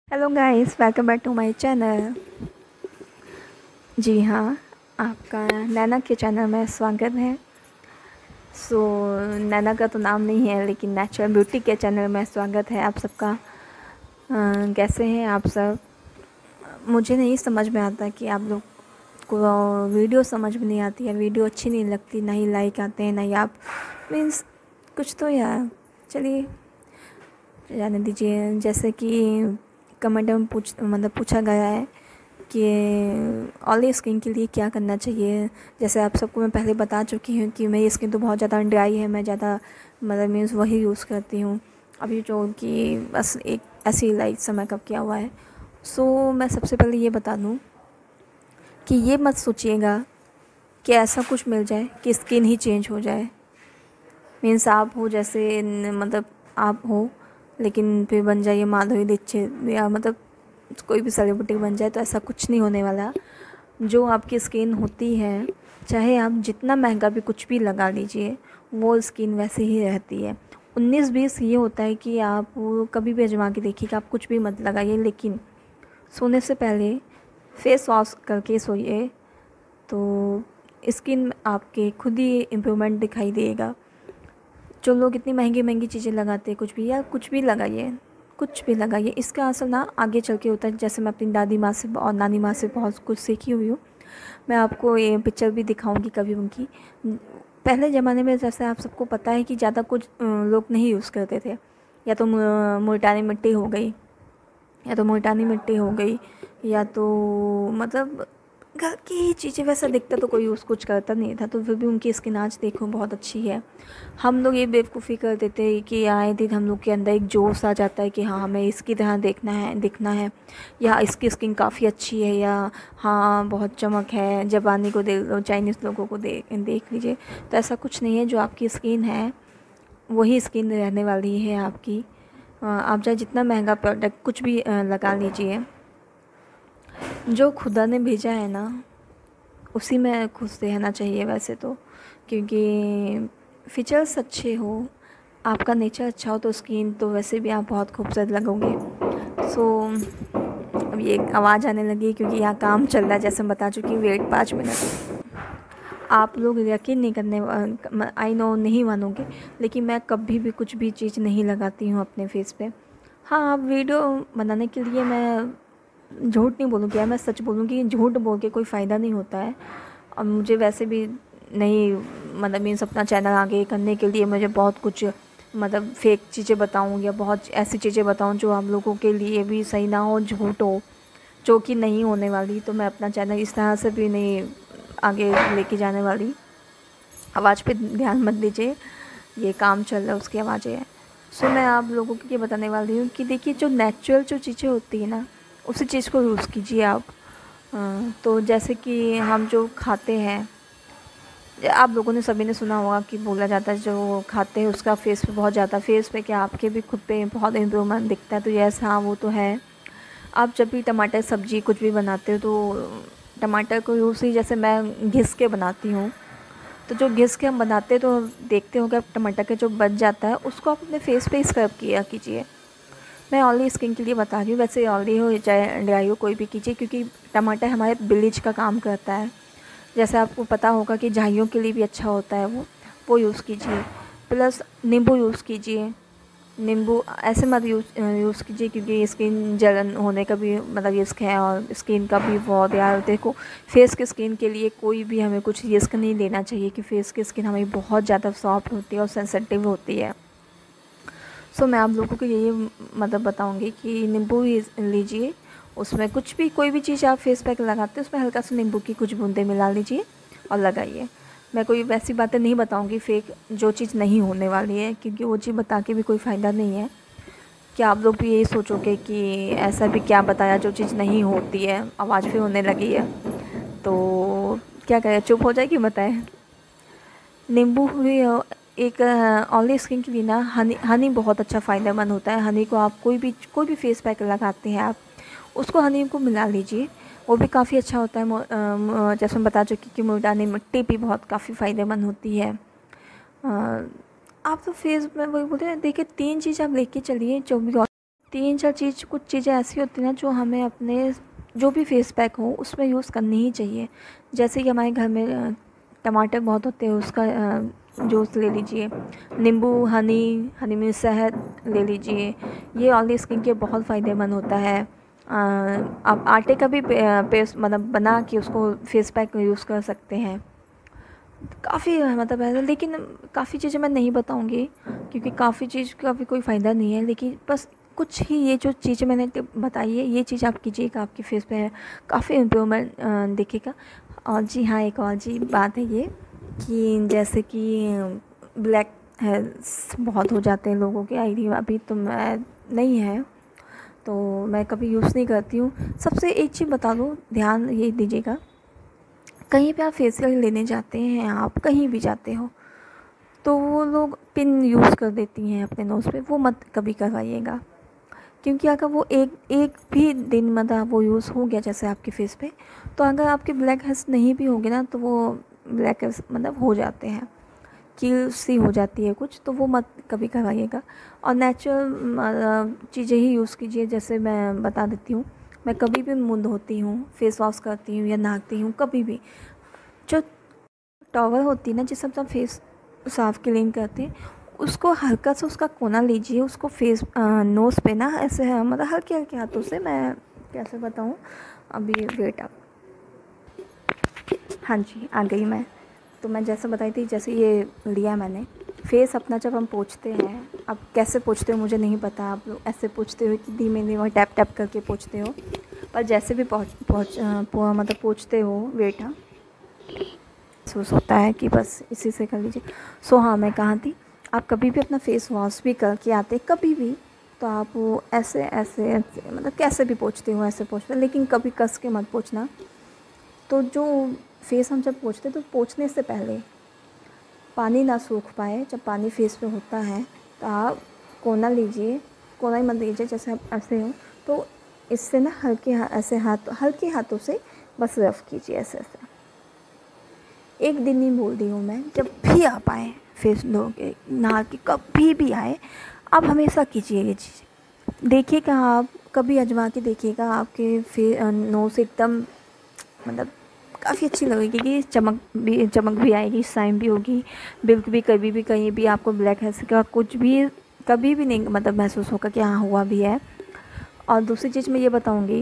Hello guys, welcome back to my channel. जी हाँ, आपका नैना के चैनल में स्वागत है। नैना का तो नाम नहीं है, लेकिन नेचुरल ब्यूटी के चैनल में स्वागत है आप सबका। कैसे हैं आप सब? मुझे नहीं समझ में आता कि आप लोग को वीडियो समझ में नहीं आती है, वीडियो अच्छी नहीं लगती, ना ही लाइक आते हैं, ना ही आप मीन्स कुछ तो यार। चलिए जाने दीजिए। जैसे कि कमेंट में पूछा गया है कि ऑयली स्किन के लिए क्या करना चाहिए। जैसे आप सबको मैं पहले बता चुकी हूँ कि मेरी स्किन तो बहुत ज़्यादा ड्राई है, मैं ज़्यादा मीन्स वही यूज़ करती हूँ अभी, जो कि बस एक ऐसी लाइट सा मेकअप किया हुआ है। मैं सबसे पहले ये बता दूँ कि ये मत सोचिएगा कि ऐसा कुछ मिल जाए कि स्किन ही चेंज हो जाए। मीन्स आप हो जैसे आप हो लेकिन फिर बन जाइए माधुरी दीक्षित या कोई भी सेलिब्रिटी बन जाए, तो ऐसा कुछ नहीं होने वाला। जो आपकी स्किन होती है, चाहे आप जितना महंगा भी कुछ भी लगा लीजिए, वो स्किन वैसे ही रहती है। 19-20 ये होता है कि आप कभी भी आजमा के देखिए कि आप कुछ भी मत लगाइए, लेकिन सोने से पहले फेस वॉश करके सोइए, तो स्किन आपके खुद ही इम्प्रूवमेंट दिखाई देगा। जो लोग इतनी महंगी महंगी चीज़ें लगाते हैं, कुछ भी लगाइए, कुछ भी लगाइए, इसका असर ना आगे चल के होता है। जैसे मैं अपनी दादी माँ से और नानी माँ से बहुत कुछ सीखी हुई हूँ। मैं आपको ये पिक्चर भी दिखाऊंगी कभी उनकी। पहले ज़माने में जैसे आप सबको पता है कि ज़्यादा कुछ लोग नहीं यूज़ करते थे। या तो मुल्तानी मिट्टी हो गई, या तो मतलब घर की ही चीज़ें। वैसा दिखता तो कोई यूज़ कुछ करता नहीं था, तो फिर भी उनकी स्किन आज देखो बहुत अच्छी है। हम लोग ये बेवकूफ़ी कर देते हैं कि आए दिन हम लोग के अंदर एक जोश आ जाता है कि हाँ, हमें इसकी तरह दिखना है, या इसकी स्किन काफ़ी अच्छी है, या हाँ बहुत चमक है। जापानी को देख लो, चाइनीज़ लोगों को देख लीजिए। तो ऐसा कुछ नहीं है। जो आपकी स्किन है वही स्किन रहने वाली है आपकी। आप चाहे जितना महंगा प्रोडक्ट कुछ भी लगा लीजिए, जो खुदा ने भेजा है ना, उसी में खुश रहना चाहिए वैसे तो। क्योंकि फीचर्स अच्छे हो, आपका नेचर अच्छा हो, तो स्किन तो वैसे भी आप बहुत खूबसूरत लगोगे। अब ये आवाज़ आने लगी क्योंकि यहाँ काम चल रहा है, जैसे मैं बता चुकी हूँ। Wait 5 minute. आप लोग यकीन नहीं करने, आई नो नहीं मानोगे, लेकिन मैं कभी भी कुछ भी चीज़ नहीं लगाती हूँ अपने फेस पे। हाँ, आप वीडियो बनाने के लिए मैं झूठ नहीं बोलूँगी, मैं सच बोलूँगी। झूठ बोल के कोई फ़ायदा नहीं होता है। और मुझे वैसे भी नहीं, मीन्स अपना चैनल आगे करने के लिए मुझे बहुत कुछ फेक चीज़ें बताऊँ या बहुत ऐसी चीज़ें बताऊँ जो आप लोगों के लिए भी सही ना हो, झूठ हो, जो कि नहीं होने वाली। तो मैं अपना चैनल इस तरह से भी नहीं आगे लेके जाने वाली। आवाज़ पे ध्यान मत दीजिए, ये काम चल रहा है उसकी आवाज़ें हैं। मैं आप लोगों को ये बताने वाली हूँ कि देखिए, जो नेचुरल जो चीज़ें होती है ना, उसी चीज़ को यूज़ कीजिए आप। तो जैसे कि हम जो खाते हैं, आप लोगों ने सभी ने सुना होगा कि बोला जाता है जो खाते हैं उसका फेस पे बहुत ज़्यादा, फेस पे क्या आपके भी खुद पे बहुत इम्प्रूवमेंट दिखता है। तो यस, हाँ वो तो है। आप जब भी टमाटर सब्ज़ी कुछ भी बनाते हो, तो टमाटर को यूज़ ही, जैसे मैं घिस के बनाती हूँ, तो जो घिस के हम बनाते हैं तो देखते हो कि टमाटर के जो बच जाता है, उसको आप अपने फेस पे स्क्रब किया कीजिए। मैं ऑयली स्किन के लिए बता रही हूँ, वैसे ऑयली हो चाहे ड्राई हो, कोई भी कीजिए, क्योंकि टमाटर हमारे ब्लीच का काम करता है। जैसे आपको पता होगा कि झाइयों के लिए भी अच्छा होता है वो यूज़ कीजिए। प्लस नींबू यूज़ कीजिए। नींबू ऐसे मत यूज़ कीजिए क्योंकि स्किन जलन होने का भी रिस्क है, और स्किन का भी बहुत यार। देखो, फेस की स्किन के लिए कोई भी हमें कुछ रिस्क नहीं लेना चाहिए कि फेस की स्किन हमें बहुत ज़्यादा सॉफ्ट होती है और सेंसिटिव होती है। मैं आप लोगों को यही बताऊँगी कि नींबू ही लीजिए। उसमें कुछ भी, कोई भी चीज़ आप फेस पैक लगाते हैं, उसमें हल्का सा नींबू की कुछ बूंदें मिला लीजिए और लगाइए। मैं कोई वैसी बातें नहीं बताऊँगी फेक, जो चीज़ नहीं होने वाली है, क्योंकि वो चीज़ बता के भी कोई फ़ायदा नहीं है। कि आप लोग भी यही सोचोगे कि ऐसा भी क्या बताया जो चीज़ नहीं होती है। आवाज़ भी होने लगी है, तो क्या करें, चुप हो जाए कि बताएं। नींबू हुई एक ऑयली स्किन के लिए ना, हनी बहुत अच्छा फ़ायदेमंद होता है। हनी को आप कोई भी फेस पैक लगाते हैं, आप उसको हनी को मिला लीजिए, वो भी काफ़ी अच्छा होता है। जैसे मैं बता चुकी कि मुल्तानी मिट्टी भी बहुत काफ़ी फ़ायदेमंद होती है। आप तो फेस में वही बोलते हैं। देखिए, 3 चीज़ आप लेके चलिए, जो भी 3-4 चीज़, कुछ चीज़ें ऐसी होती हैं ना जो हमें अपने जो भी फेस पैक हो उसमें यूज़ करनी ही चाहिए। जैसे कि हमारे घर में टमाटर बहुत होते हैं, उसका जूस ले लीजिए, नींबू, हनी में शहद ले लीजिए। ये ऑयली स्किन के बहुत फ़ायदेमंद होता है। आप आटे का भी पेस्ट मतलब बना के उसको फेस पैक यूज़ कर सकते हैं। काफ़ी मतलब है, लेकिन काफ़ी चीज़ें मैं नहीं बताऊंगी क्योंकि काफ़ी चीज़ का भी कोई फ़ायदा नहीं है। लेकिन बस कुछ ही ये जो चीज़ें मैंने बताई है, ये चीज़ आप कीजिएगा, आपके फेस पे काफ़ी इम्प्रूवमेंट दिखेगा। और जी हाँ, एक और जी बात है ये कि जैसे कि ब्लैक हेड्स बहुत हो जाते हैं लोगों के, आईडी अभी तो मैं नहीं है तो मैं कभी यूज़ नहीं करती हूँ। सबसे एक चीज़ बता दूँ, ध्यान ये दीजिएगा, कहीं पे आप फेशियल लेने जाते हैं, आप कहीं भी जाते हो तो वो लोग पिन यूज़ कर देती हैं अपने नोज़ पे, वो मत कभी करवाइएगा। क्योंकि अगर वो एक एक भी दिन मतलब वो यूज़ हो गया जैसे आपके फेस पे, तो अगर आपके ब्लैक हेड्स नहीं भी होंगे ना तो वो ब्लैक हेड्स मतलब हो जाते हैं, कील सी हो जाती है कुछ, तो वो मत कभी करवाइएगा। और नेचुरल चीज़ें ही यूज़ कीजिए। जैसे मैं बता देती हूँ, मैं कभी भी मुँह धोती हूँ, फेस वॉश करती हूँ या नहाती हूँ, कभी भी जो टॉवल होती है ना जिससे हम फेस साफ़ क्लीन करते हैं, उसको हल्का सा उसका कोना लीजिए, उसको फेस नोज़ पे ना ऐसे मतलब हल्के हल्के हाथों से, मैं कैसे बताऊँ अभी, वेट आप, हाँ जी आ गई मैं। तो मैं जैसे बताई थी, जैसे ये लिया मैंने फेस अपना, जब हम पोंछते हैं, अब कैसे पोंछते हो मुझे नहीं पता, आप लोग ऐसे पोंछते हो कि धीमे धीमे टैप टैप करके पोंछते हो, पर जैसे भी मतलब पोंछते हो बेटा, महसूस होता है कि बस इसी से कर लीजिए। सो हाँ, मैं कहाँ थी, आप कभी भी अपना फेस वॉश भी करके आते कभी भी, तो आप वो ऐसे ऐसे ऐसे मतलब कैसे भी पोंछते हो ऐसे पोंछते, लेकिन कभी कस के मत पोंछना। तो जो फेस हम जब पोंछते तो पोंछने से पहले पानी ना सूख पाए, जब पानी फेस पे होता है तो आप कोना लीजिए, कोना ही मत लीजिए, जैसे आप ऐसे हो तो इससे ना ऐसे हल्के हाथों से बस रफ़ कीजिए ऐसे ऐसे। एक दिन नहीं बोल रही हूँ मैं, जब भी आप आए फेस धोके नहा के कभी भी आए, आप हमेशा कीजिए ये चीज़। देखिएगा, आप कभी आजमा के देखिएगा, आपके नोज़ एकदम मतलब काफ़ी अच्छी लगेगी, कि चमक भी आएगी, शाइन भी होगी, बिल्कुल भी कभी भी कहीं भी आपको ब्लैक हेड्स का कुछ भी कभी भी नहीं मतलब महसूस होगा कि हाँ हुआ भी है। और दूसरी चीज़ मैं ये बताऊँगी,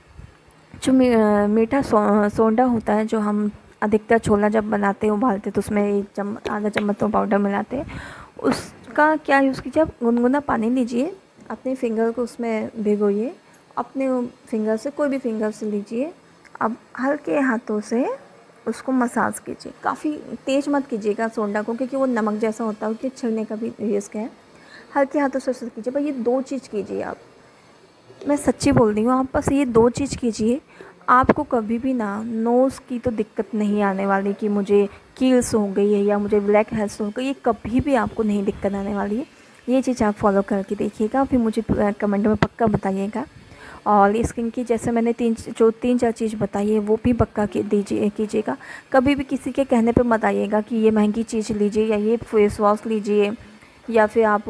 जो मीठा सोंडा होता है, जो हम अधिकतर छोला जब बनाते हैं उबालते तो उसमें आधा चम्मच तो पाउडर मिलाते हैं, उसका क्या यूज़ कीजिए, आप गुनगुना पानी लीजिए, अपने फिंगर को उसमें भिगोइए, अपने फिंगर से, कोई भी फिंगर से लीजिए, अब हल्के हाथों से उसको मसाज कीजिए, काफ़ी तेज़ मत कीजिएगा सोंडा को, क्योंकि वो नमक जैसा होता है, उसके छिलने का भी रिस्क है। हल्के हाथों से कीजिए, पर ये 2 चीज़ कीजिए आप, मैं सच्ची बोल रही हूँ, आप बस ये 2 चीज़ कीजिए, आपको कभी भी ना नोज़ की तो दिक्कत नहीं आने वाली कि मुझे कील्स हो गई है या मुझे ब्लैक हेड्स हो गई, ये कभी भी आपको नहीं दिक्कत आने वाली है। ये चीज़ आप फॉलो करके देखिएगा, फिर मुझे कमेंट में पक्का बताइएगा। और स्किन की जैसे मैंने 3-4 चीज़ बताई है वो भी पक्का कीजिएगा। कभी भी किसी के कहने पे मत आइएगा कि ये महंगी चीज़ लीजिए या ये फेस वॉश लीजिए या फिर आप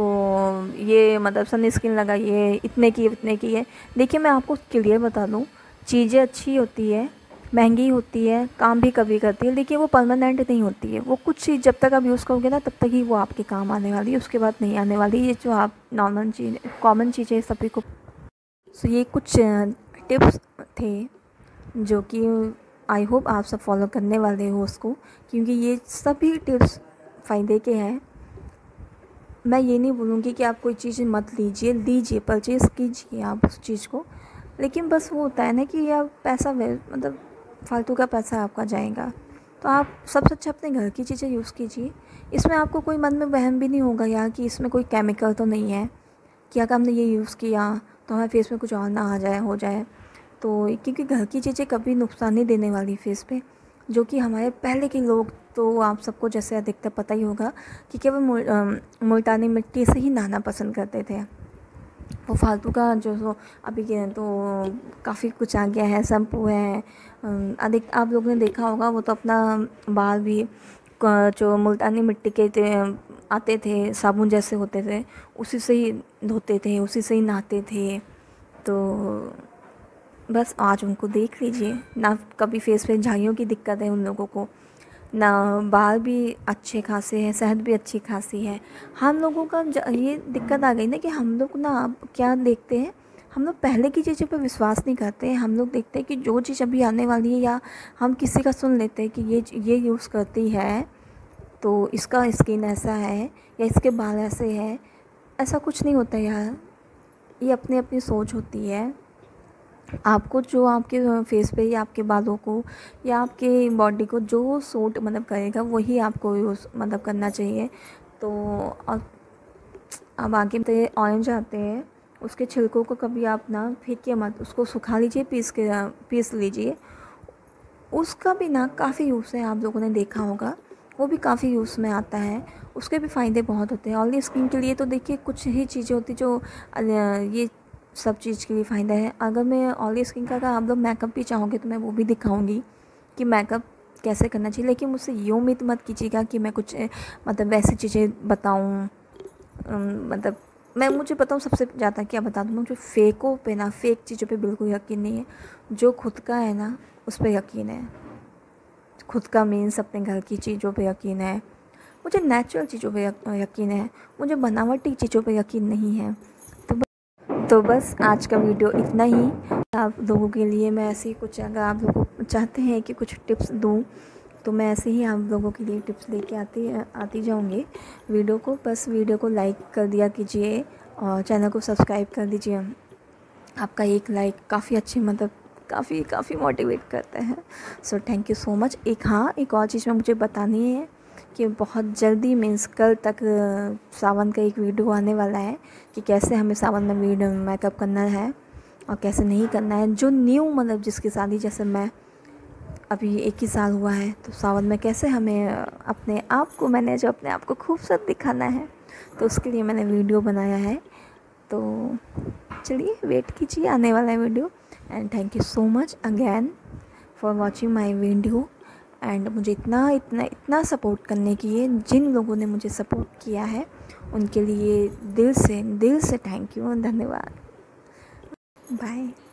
ये मतलब सन स्क्रीन लगाइए, इतने की है। देखिए, मैं आपको क्लियर बता दूँ, चीज़ें अच्छी होती है, महंगी होती है, काम भी कभी करती है, लेकिन वो परमानेंट नहीं होती है। वो कुछ चीज़ जब तक आप यूज़ करोगे ना तब तक ही वो आपके काम आने वाली है, उसके बाद नहीं आने वाली। ये जो आप नॉर्मल चीज़ कॉमन चीज़ें सभी को। सो ये कुछ टिप्स थे जो कि आई होप आप सब फॉलो करने वाले हो उसको, क्योंकि ये सभी टिप्स फ़ायदे के हैं। मैं ये नहीं बोलूँगी कि आप कोई चीज़ मत लीजिए, परचेज़ कीजिए आप उस चीज़ को, लेकिन बस वो होता है ना कि आप पैसा मतलब फालतू का पैसा आपका जाएगा। तो आप सबसे अच्छा अपने घर की चीज़ें यूज़ कीजिए। इसमें आपको कोई मन में वहम भी नहीं होगा यार कि इसमें कोई केमिकल तो नहीं है, कि अगर हमने ये यूज़ किया तो हमारे फेस में कुछ और ना आ जाए हो जाए। तो क्योंकि घर की चीज़ें कभी नुकसान नहीं देने वाली फेस पे, जो कि हमारे पहले के लोग, तो आप सबको जैसे अधिकतर पता ही होगा कि केवल मुल्तानी मिट्टी से ही नहाना पसंद करते थे। वो फालतू का जो अभी के तो काफ़ी कुछ आ गया है, शैम्पू है, अधिक आप लोगों ने देखा होगा, वो तो अपना बाल भी जो मुल्तानी मिट्टी के आते थे, साबुन जैसे होते थे, उसी से ही धोते थे, उसी से ही नहाते थे। तो बस आज उनको देख लीजिए, ना कभी फेस पे झाइयों की दिक्कत है उन लोगों को, ना बाल भी अच्छे खासे हैं, सेहत भी अच्छी खासी है। हम लोगों का ये दिक्कत आ गई ना कि हम लोग ना अब क्या देखते हैं, हम लोग पहले की चीज़ों पे विश्वास नहीं करते हैं। हम लोग देखते हैं कि जो चीज़ अभी आने वाली है, या हम किसी का सुन लेते हैं कि ये यूज़ करती है तो इसका स्किन ऐसा है या इसके बाल ऐसे हैं। ऐसा कुछ नहीं होता यार, ये अपनी अपनी सोच होती है। आपको जो आपके फेस पे या आपके बालों को या आपके बॉडी को जो सूट मतलब करेगा वही आपको यूज़ मतलब करना चाहिए। तो अब आगे तो ऑरेंज आते हैं, उसके छिलकों को कभी आप ना फेंकिए मत, उसको सुखा लीजिए, पीस लीजिए। उसका भी ना काफ़ी यूज़ है, आप लोगों ने देखा होगा, वो भी काफ़ी यूज़ में आता है। उसके भी फ़ायदे बहुत होते हैं। ऑयली स्किन के लिए तो देखिए कुछ ही चीज़ें होती जो ये सब चीज़ के लिए फ़ायदा है। अगर मैं ऑयली स्किन का अगर आप लोग मेकअप भी चाहोगे तो मैं वो भी दिखाऊंगी कि मेकअप कैसे करना चाहिए। लेकिन मुझसे ये उम्मीद मत कीजिएगा कि मैं कुछ मतलब वैसी चीज़ें बताऊँ। मतलब मुझे बताऊँ सबसे ज़्यादा क्या बता दूँ, मुझे फेकों पे ना, फेक चीज़ों पे बिल्कुल यकीन नहीं है। जो खुद का है ना उस पर यकीन है। खुद का मीन्स अपने घर की चीज़ों पे यकीन है। मुझे नेचुरल चीज़ों पे यकीन है, मुझे बनावटी चीज़ों पे यकीन नहीं है। तो बस आज का वीडियो इतना ही। आप लोगों के लिए मैं ऐसे ही कुछ, अगर आप लोग चाहते हैं कि कुछ टिप्स दूँ तो मैं ऐसे ही आप लोगों के लिए टिप्स लेके आती जाऊँगी वीडियो को। बस वीडियो को लाइक कर दिया कीजिए और चैनल को सब्सक्राइब कर दीजिए। आपका एक लाइक काफ़ी अच्छी मतलब काफ़ी मोटिवेट करते हैं। So thank you so much. एक और चीज़ में मुझे बतानी है कि बहुत जल्दी मीन्स कल तक सावन का एक वीडियो आने वाला है कि कैसे हमें सावन में वीडियो मेकअप करना है और कैसे नहीं करना है। जो न्यू मतलब जिसकी शादी जैसे मैं अभी 1 ही साल हुआ है, तो सावन में कैसे हमें अपने आप को खूबसूरत दिखाना है, तो उसके लिए मैंने वीडियो बनाया है। तो चलिए वेट कीजिए, आने वाला है video. And thank you so much again for watching my video. And मुझे इतना सपोर्ट करने के लिए, जिन लोगों ने मुझे सपोर्ट किया है उनके लिए दिल से थैंक यू, धन्यवाद। बाय।